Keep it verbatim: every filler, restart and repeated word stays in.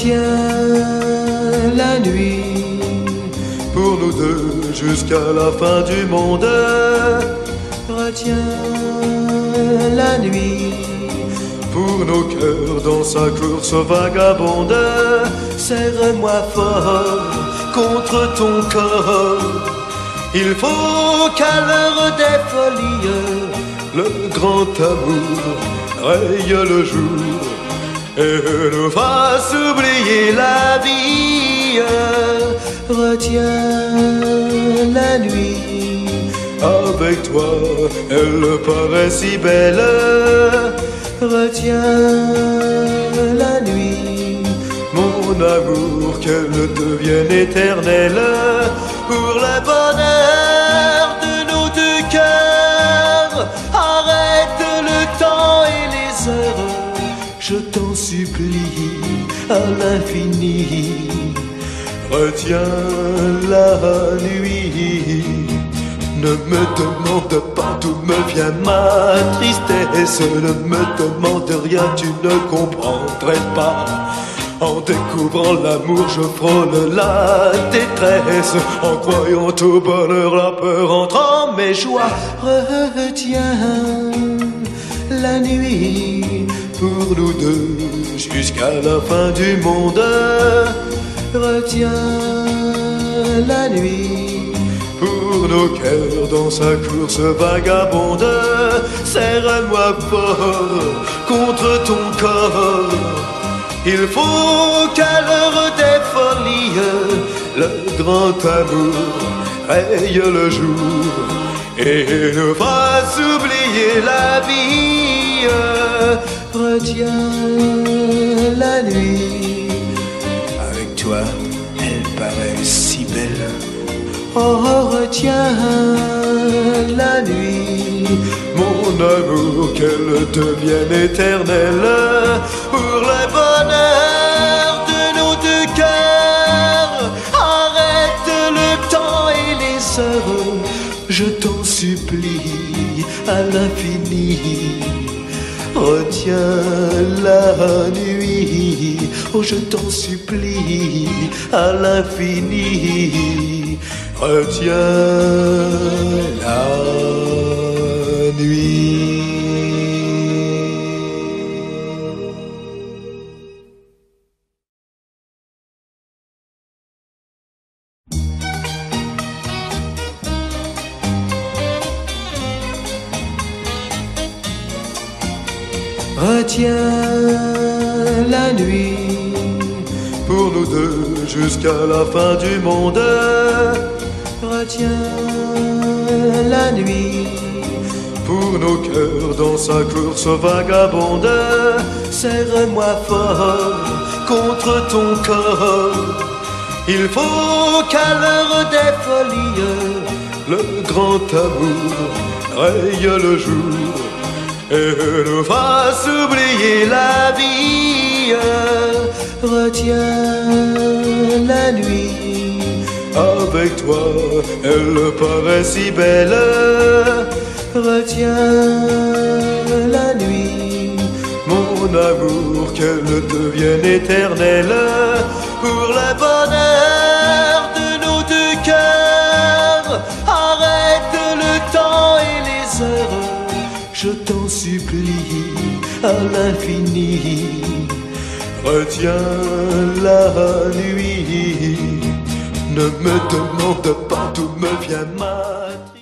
Retiens la nuit pour nous deux jusqu'à la fin du monde. Retiens la nuit pour nos cœurs dans sa course vagabonde. Serre-moi fort contre ton corps. Il faut qu'à l'heure des folies le grand amour raye le jour et nous fasse oublier la vie. Retiens la nuit, avec toi elle paraît si belle. Retiens la nuit, mon amour, qu'elle devienne éternelle, pour le bonheur de nos deux cœurs. Arrête le temps et les heures, je t'en supplie à l'infini. Retiens la nuit, ne me demande pas d'où me vient ma tristesse. Ne me demande rien, tu ne comprendrais pas. En découvrant l'amour, je frôle la détresse. En croyant au bonheur, la peur entre en mes joies. Retiens la nuit pour nous deux jusqu'à la fin du monde. Retiens la nuit pour nos cœurs dans sa course vagabonde. Serre-moi fort contre ton corps. Il faut qu'à l'heure des folies le grand amour raye le jour et nous fasse oublier la vie. Retiens la nuit, avec toi elle paraît si belle. Oh, retiens la nuit, mon amour, qu'elle devienne éternelle, pour le bonheur de nos deux cœurs. Arrête le temps et les heures, je t'en supplie à l'infini. Retiens la nuit, oh je t'en supplie à l'infini. Retiens la nuit. Retiens la nuit pour nous deux jusqu'à la fin du monde. Retiens la nuit pour nos cœurs dans sa course vagabonde. Serre-moi fort contre ton corps. Il faut qu'à l'heure des folies le grand amour raye le jour et nous fasse oublier la vie. Retiens la nuit, avec toi elle paraît si belle. Retiens la nuit, mon amour, qu'elle devienne éternelle, pour le bonheur de nos deux cœurs. Arrête le temps et les heures, je t'en supplie à l'infini. Retiens la nuit, ne me demande pas d'où me vient ma